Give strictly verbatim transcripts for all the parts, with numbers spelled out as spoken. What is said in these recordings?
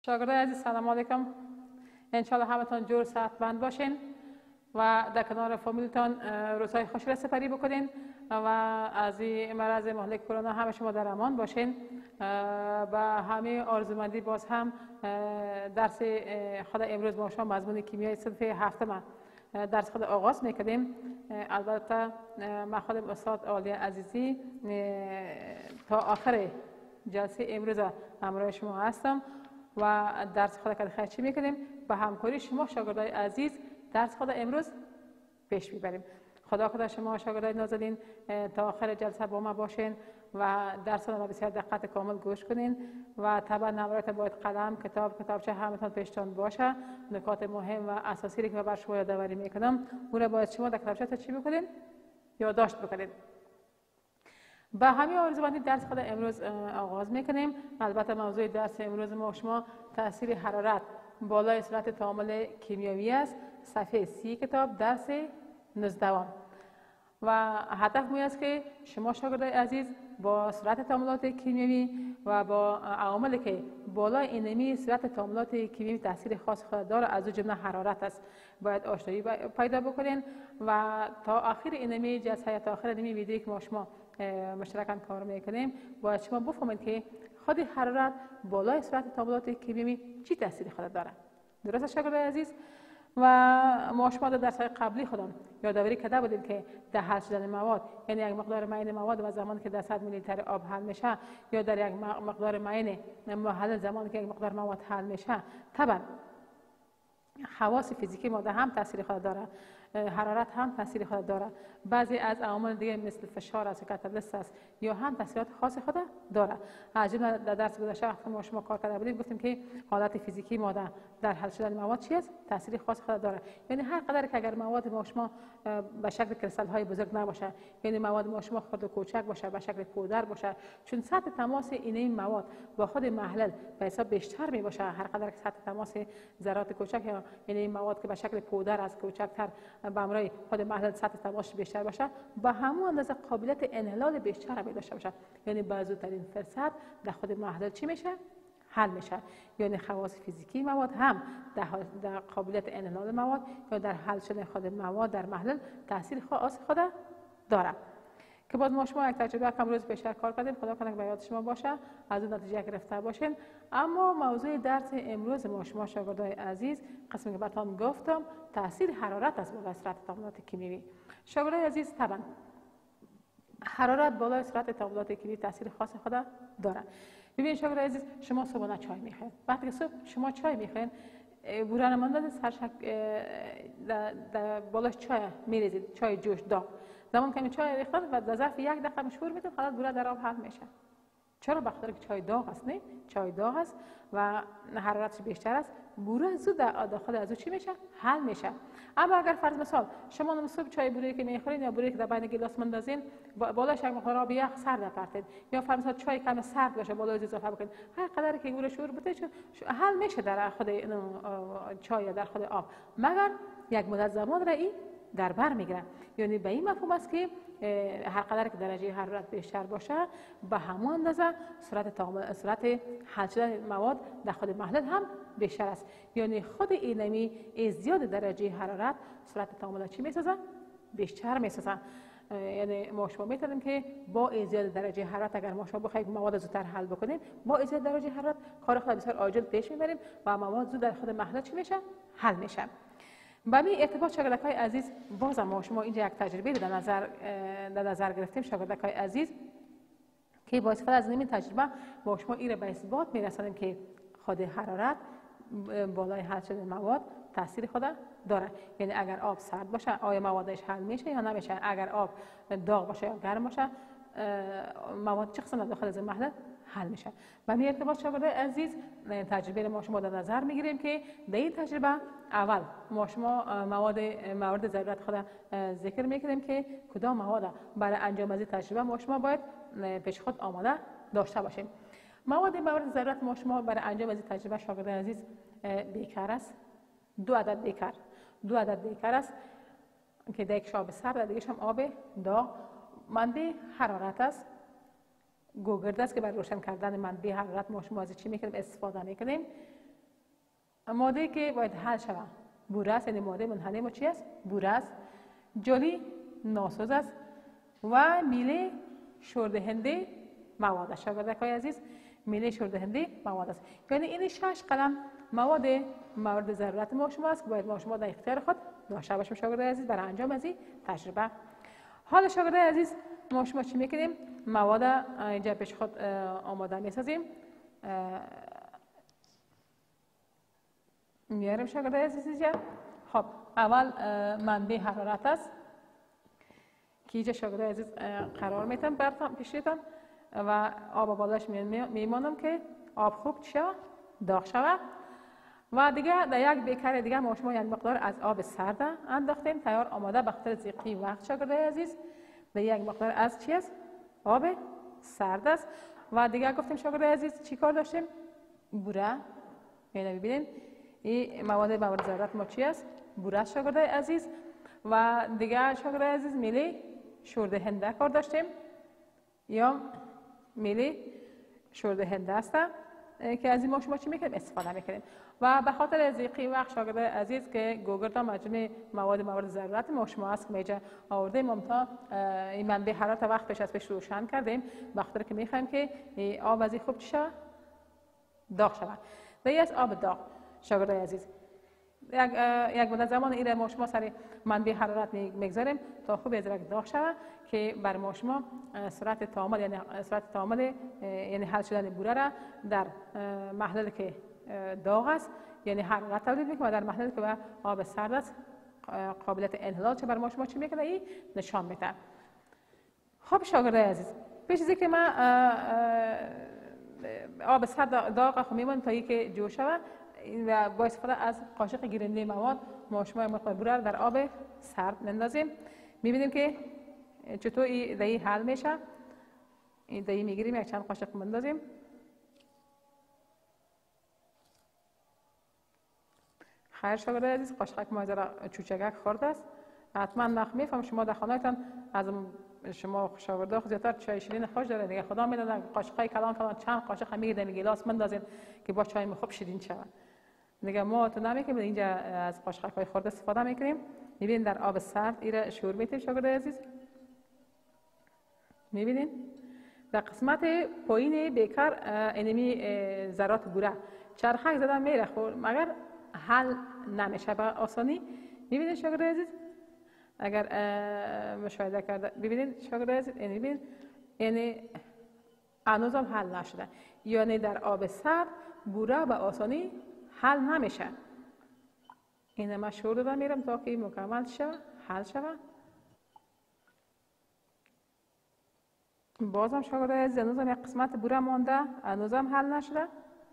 شاگردای عزیز سلام علیکم. انشالله همتون جور صحتمند باشین و در کنار فامیلتان روزهای خوش را سپری بکنین و از این مرض مهلک کرونا همه شما در امان باشین. و همه آرزومندی باز هم درس خود امروز ما شما مضمون کیمیای صنف هفتم درس خود آغاز میکنیم. البته من خودم استاد عالی عزیزی تا آخر جلسه امروز همراه شما هستم و درس خود که خیلی چی میکنیم با همکاری شما شاگردای عزیز درس خود امروز پیش میبریم. خدا خدا شما شاگردای نازنین تا آخر جلسه با ما باشین و درس را بسیار دقت کامل گوش کنین و طبعا نمرات باید قلم کتاب کتابچه همتون پیشتان باشه. نکات مهم و اساسی که من بر شما یادآوری میکنم اون را باید شما در کتابچه چی بکنین یادداشت بکنین. با همین آرزومندی درس خود امروز آغاز میکنیم. البته موضوع درس امروز ما شما تاثیر حرارت بالای سرعت تعامل کیمیایی است. صفحه سی کتاب درس نوزدهم و هدف می است که شما شاگردای عزیز با سرعت تعاملات کیمیایی و با عواملی که بالای اینمی سرعت تعاملات کیمیایی تاثیر خاص خود داره از جمله حرارت است باید آشنایی پیدا بکنین و تا آخر اینمی جلسه تا آخر اینمی ویدیویی که ما شما مشترکاً کار میکنیم باید شما بفهمید که خود حرارت بالای سرعت تعاملات کیمیایی چی تاثیر خود داره. درست شاگردای عزیز؟ و ما شما در درس‌های قبلی خودم یادآوری کرده بودیم که در حل شدن مواد یعنی یک مقدار معین مواد و زمانی که در صد میلی لیتر آب حل میشه یا در یک مقدار معین محلل زمانی که یک مقدار مواد حل میشه طبعا خواص فیزیکی ماده هم تاثیر خود داره، حرارت هم تاثیر خود داره، بعضی از عوامل دیگه مثل فشار است کاتالیست است یا هم تاثیرات خاص خود داره. از جمله در درس گذشته وقتی ما شما کار کرده بودیم گفتیم که حالت فیزیکی ماده در حل شدن مواد چی است؟ تاثیر خاص خود داره. یعنی هر قدر که اگر مواد ما شما به شکل کریستال های بزرگ نباشه یعنی مواد ما شما خرد و کوچک باشه به شکل پودر باشه چون سطح تماس این مواد با خود محلل به حساب بیشتر می باشه هر قدر که سطح تماس ذرات کوچک یا یعنی این مواد که به شکل پودر است کوچکتر به همراه خود محلل سطح تماس بیشتر باشه با همون اندازه قابلیت انحلال بیشتر می داشته باشه یعنی با زودترین فرصت در خود محلل چی میشه حل میشه. یعنی خواص فیزیکی مواد هم در, در قابلیت انحلال مواد یا در حل شدن خود مواد در محلل تاثیر خاص خود داره که باز ما شما یک تجربه کم روز بیشتر کار کردیم. خدا کنه به یاد شما باشه از اون نتیجه گرفته باشین. اما موضوع درس امروز ما شما شاگردای عزیز قسمی که بهتون گفتم تاثیر حرارت است بالای سرعت تعاملات کیمیایی. شاگردای عزیز طبعا حرارت بالای سرعت تعاملات کیمیایی تاثیر خاص خود داره. ببین شاگردای عزیز شما صبحانه چای میخواین وقتی که صبح شما چای میخواین بوران ماندن سرشک در بالاش چای میریزید چای جوش داغ زمان که چای ریختن و در ظرف یک دقیقه مشهور میتون خلاص بوره در آب حل میشه. چرا؟ بخاطر که چای داغ است. نه چای داغ است و حرارتش بیشتر است بوره زود در داخل از او چی میشه حل میشه. اما اگر فرض مثال شما صبح چای بوره که میخورین یا بوره که در بین گلاس مندازین بالاش یک مقدار آب یخ سرد بپرتید یا فرض مثال چای کم سرد باشه بالا از اضافه بکنید هر قدر که بوره شور بده حل میشه در خود چای یا در خود آب مگر یک مدت زمان را این در بر میگیره. یعنی به این مفهوم است که هر قدر که درجه حرارت بیشتر باشه به همون اندازه سرعت تعامل سرعت حل شدن مواد در خود محلل هم بیشتر است. یعنی خود اینمی ازدیاد درجه حرارت سرعت تعامل چی میسازه بیشتر میسازه. یعنی ما شما میتونیم که با ازدیاد درجه حرارت اگر ما شما بخوایم مواد زودتر حل بکنیم با ازدیاد درجه حرارت کار خود بسیار عاجل پیش میبریم و مواد زود در خود محلل چی میشه حل میشه. با این ارتباط شاگردای عزیز باز ما شما اینجا یک تجربه در نظر در نظر گرفتیم شاگردای عزیز که با استفاده از این تجربه ما شما این را به اثبات میرسانیم که خود حرارت بالای حل شدن مواد تاثیر خود داره. یعنی اگر آب سرد باشه آیا موادش حل میشه یا نمیشه، اگر آب داغ باشه یا گرم باشه مواد چه قسم داخل از محلل حل میشه. و می ارتباط شاگردای عزیز تجربه ما شما در نظر میگیریم که در این تجربه اول ما شما مواد موارد ضرورت خود ذکر میکنیم که کدام مواد برای انجام از این تجربه ما شما باید پیش خود آماده داشته باشیم. مواد مورد ضرورت ما شما برای انجام از این تجربه شاگردای عزیز بیکر است. دو عدد بیکر دو عدد بیکر است که در یک شاب سرد دیگه هم آب داغ. منبع حرارت است گوگرد است که برای روشن کردن منبع حرارت ما شما از چی میکنیم استفاده میکنیم ماده که باید حل شود بوره است، یعنی ماده منحنی ما چی است؟ بوره است. جلی ناسوز است و میله شوردهنده مواد است. شاگردکای عزیز، میله شوردهنده مواد است. یعنی این شش قلم مواد مورد ضرورت ما شما است که باید ما شما در اختیار خود داشته باشیم شاگردای عزیز برای انجام از این تجربه. حالا شاگردای عزیز، ما شما چی میکنیم؟ مواد اینجا پیش خود آماده میسازیم. میاریم شاگردای عزیز اینجا. خب اول منبع حرارت است که اینجا شاگردای عزیز قرار میتم براتون پیشیتم و آب بالاش میمانم که آب خوب شود داغ شود. و دیگه در یک بیکر دیگه ما شما یک مقدار از آب سرد انداختیم تیار آماده به خاطر ضیقی وقت شاگردای عزیز. در یک مقدار از چی است؟ آب سرد است. و دیگه گفتیم شاگردای عزیز چی کار داشتیم؟ بوره. اینو ببینید این مواد مورد ضرورت ما چی است؟ بوره شاگردای عزیز. و دیگه شاگردای عزیز میله شوردهنده کار داشتیم یا میله شوردهنده است که از این ما شما چی میکنیم؟ استفاده میکنیم. و به خاطر ضیقی وقت شاگردای عزیز که گوگرد مجموعه مواد مورد ضرورت ما شما است که میجا آورده ممتا این منبع حرارت وقت پیش از پیش روشن کردیم به خاطر که میخوایم که آب از این خوب چی شود؟ داغ شود. دیگه از آب داغ شاگردای عزیز یک یک مدت زمان ایره ما شما سر منبع حرارت میگذاریم تا خوب از داغ شود که بر ما شما سرعت تعامل یعنی سرعت تعامل یعنی حل شدن بوره را در محللی که داغ است یعنی حرارت تولید میکنه و در محللی که به آب سرد است قابلیت انحلال چه بر ما شما چی میکنه این نشان میده. خب شاگردای عزیز، پیش از اینکه ما آب سرد داغ خو میمونیم تا اینکه جوش شود و با استفاده از قاشق گیرنده مواد ما شما مقدار بوره در آب سرد میندازیم. میبینیم که چطور این دهی حل میشه. این دهی میگیریم یک چند قاشق میندازیم. خیر شاگردای عزیز، قاشق ما ذره چوچگک خورده است. حتما نخ میفهم شما در خانه‌تان از شما شاگردا زیادتر چای شیرین خوش داره دیگه خدا میدونه قاشقای کلان کلان چند قاشق میگیریم گلاس مندازین که با چای خوب شیرین شود. دیگه ما تو نمیکنیم اینجا از قاشق‌های خورده استفاده میکنیم. میبینید در آب سرد ایره شور میتیم شاگردای عزیز. میبینید در قسمت پایین بیکر انمی ذرات بوره چرخک زدن میره خور مگر حل نمیشه به آسانی. میبینید شاگردای عزیز اگر مشاهده کرده ببینید شاگردای عزیز یعنی ببینید یعنی هنوز هم حل نشده یعنی در آب سرد بوره به آسانی حل نمیشه. اینه من شور دادم میرم تا که مکمل شود حل شود. بازم شاگردای عزیز هنوز هم یک قسمت بوره مانده هنوز هم حل نشده.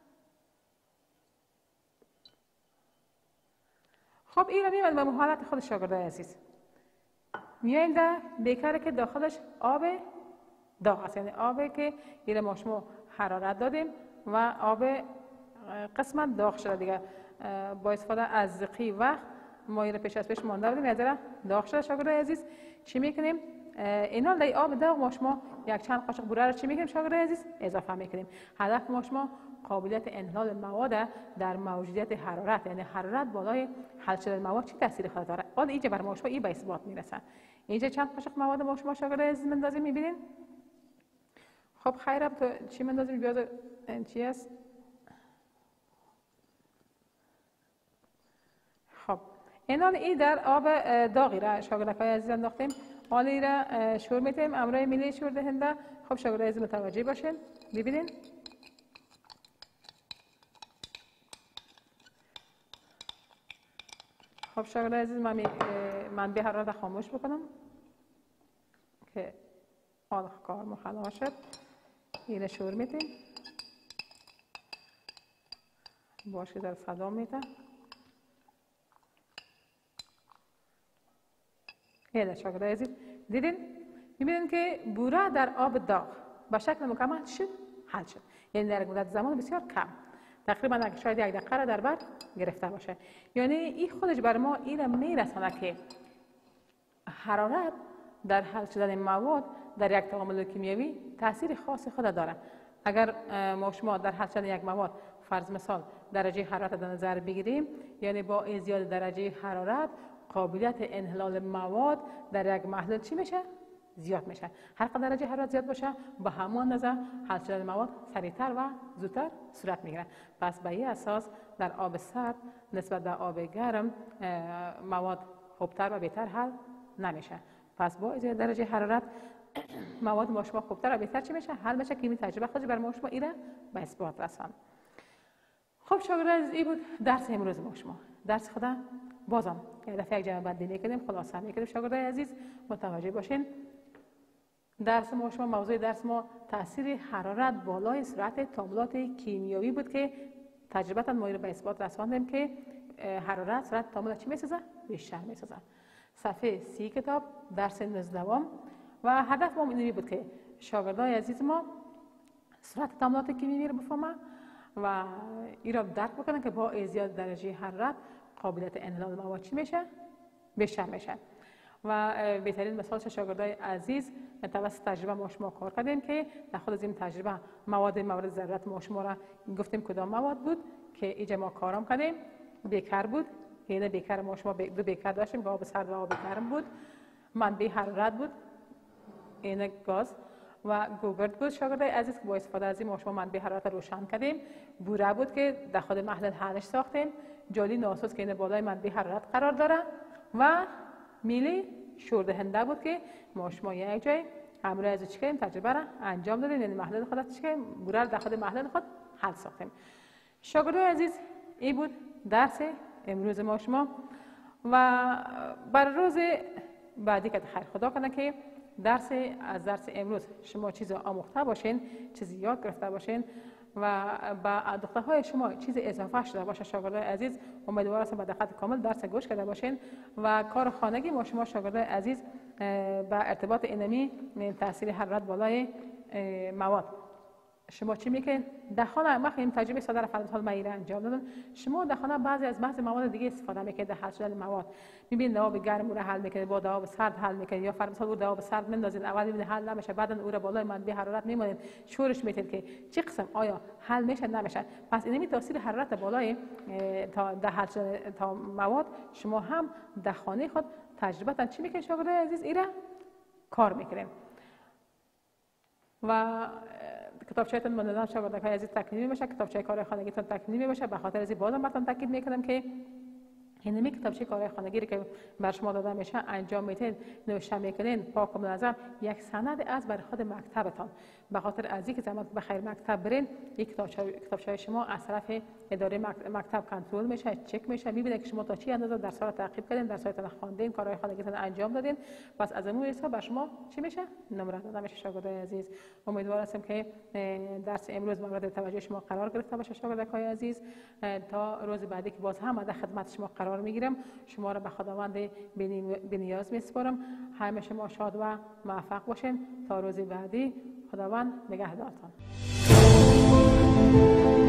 خب این رو میبریم به محالت خود شاگردای عزیز. میاییم در بیکری که داخلش آب داغ است یعنی آبی که این ما شما حرارت دادیم و آب قسمت داغ شده دیگه با استفاده از ضیقی وقت ما این پیش از پیش مانده بودیم یه داغ شده. شاگردای عزیز چی میکنیم؟ اینا در آب داغ ما شما یک چند قاشق بوره رو چی میکنیم شاگردای عزیز؟ اضافه میکنیم. هدف ما شما قابلیت انحلال مواد در موجودیت حرارت یعنی حرارت بالای حل شدن مواد چی تاثیر خود داره. حالا اینجا بر ما شما این به اثبات میرسه. اینجا چند قاشق مواد ما شما شاگردای عزیز مندازیم میبینین. خب خیرم تو چی مندازیم بیاد چی است؟ خب اینان این در آب داغی را شاگردای عزیز انداختیم. حالا این را شور میتیم امرای میله شور دهنده. خب شاگردای عزیز متوجه باشین ببینین. خب شاگردای عزیز من منبع حرارت خاموش بکنم که حال کار مخلا شد. این شور میتیم باشه در صدا میده. اینه شاگردای عزیز دیدین میبینین که بوره در آب داغ به شکل مکمل شد حل شد یعنی در مدت زمان بسیار کم تقریبا شاید یک دقیقه را در بر گرفته باشه. یعنی این خودش بر ما این میرسانه که حرارت در حل شدن مواد در یک تعامل کیمیایی تاثیر خاص خود داره. اگر ما شما در حل شدن یک مواد فرض مثال درجه حرارت در نظر بگیریم، یعنی با ازدیاد درجه حرارت قابلیت انحلال مواد در یک محلول چی میشه؟ زیاد میشه. هر قدر درجه حرارت زیاد باشه به همان اندازه حل شدن مواد سریعتر و زودتر صورت میگیره. پس به این اساس در آب سرد نسبت به آب گرم مواد خوبتر و بهتر حل نمیشه. پس با ازدیاد درجه حرارت مواد ما شما خوبتر و بهتر چی میشه؟ حل میشه که این تجربه خودش بر ما شما ایره به اثبات رسان. خب شاگردان عزیز، این بود درس امروز ما شما. درس خدا بازم یه دفعه یک جمع بندی میکنیم، خلاصه میکنیم. شاگردان عزیز متوجه باشین درس ما شما، موضوع درس ما تاثیر حرارت بالای سرعت تعاملات کیمیایی بود که تجربتا ما رو به اثبات رساندیم که حرارت سرعت تعاملات چی میسازه؟ بیشتر میسازه. صفحه سی کتاب درس نوزدهم و هدف ما اینمی بود که شاگردای عزیز ما سرعت تعاملات کیمیایی رو بفهمن و این را درک بکنن که با ازدیاد درجه حرارت قابلیت انحلال مواد چی میشه؟ بیشتر میشه. و بهترین مثالش شاگردای عزیز توسط تجربه ما شما کار کردیم که در خود از این تجربه مواد مورد ضرورت ما شما را گفتیم کدام مواد بود که اینجا ما کارام کردیم. بیکر بود که این بیکر ما شما دو بیکر داشتیم که آب سرد و آب گرم بود. منبع حرارت بود این گاز و گوگرد بود شاگردای عزیز که با استفاده از این ما شما منبع حرارت روشن کردیم. بوره بود که در خود محلول حلش ساختیم. جالی ناسوس که این بالای منبع حرارت قرار داره و میلی شوردهنده بود که ما شما یک جای همراه از چیکاریم تجربه را انجام دادیم، یعنی محلول خود چیکاریم بوره در خود محلول خود حل ساختیم. شاگردای عزیز این بود درس امروز ما شما و بر روز بعدی که خیر خدا کنه که درس از درس امروز شما چیز آموخته باشین، چیزی یاد گرفته باشین و با دختره های شما چیز اضافه شده باشه. شاگردای عزیز امیدوار هستم به دقت کامل درس گوش کرده باشین و کار خانگی ما شما شاگردای عزیز با ارتباط اینمی تاثیر حرارت بالای مواد شما چی میکنین؟ در خانه ما این تجربه ساده را فرض حال من انجام دادم. شما در خانه بعضی از بعضی مواد دیگه استفاده میکنید در حل شدن مواد. میبینید آب گرم رو حل میکنید با آب سرد حل میکنید یا فرض حال آب سرد میندازید اول میبینید حل نمیشه بعدا او را بالای منبع حرارت میمونید شورش میتید که چه قسم آیا حل میشه نمیشه. پس این تاثیر حرارت بالای تا در حل شدن تا مواد شما هم در خانه خود تجربه چی میکنید شاگردای عزیز ایرا کار میکنید و کتابچه‌تون مندان شاگردای عزیز تکمیل میشه. کتابچه کار خانگیتون تکمیل میشه. به خاطر از بازم براتون تاکید میکنم که اینمی کتابچه کار خانگی که بر شما داده میشه انجام میتین نوشته میکنین پاک و منظم یک سند از بر خود مکتبتان. به خاطر از اینکه زمان به خیر مکتب برین یک کتابچه کتابچه شما از طرف اداره مکتب کنترل میشه، چک میشه، میبینه که شما تا چی اندازه درس را تعقیب کردین، درساتون خواندین، کارهای خانگیتون انجام دادین. پس از اون حساب بر شما چی میشه؟ نمره داده میشه. شاگردای عزیز امیدوار هستم که درس امروز مورد توجه شما قرار گرفته باشه. شاگردای عزیز تا روز بعدی که باز هم در خدمت شما قرار میگیرم شما را به خداوند بی‌نیاز میسپارم. همه شما شاد و موفق باشین تا روز بعدی. خداوند نگهدارتان.